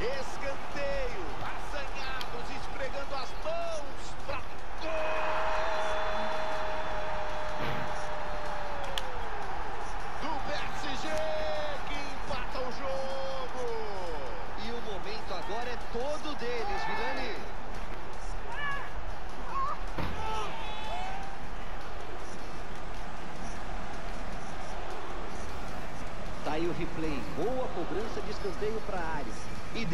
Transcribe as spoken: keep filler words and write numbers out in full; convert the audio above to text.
Escanteio, assanhados, esfregando as mãos para gol! Do P S G, que empata o jogo! E o momento agora é todo deles, Vilani. Tá aí o replay. Boa cobrança de escanteio para a área. E